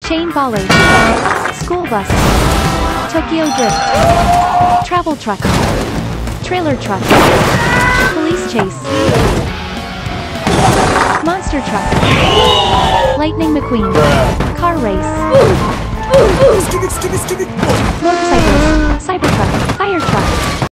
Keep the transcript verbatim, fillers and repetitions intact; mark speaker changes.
Speaker 1: Chain Bollard. School bus. Tokyo Drift. Travel truck. Trailer truck. Police chase. Monster truck. Lightning McQueen. Car race. Motorcycle.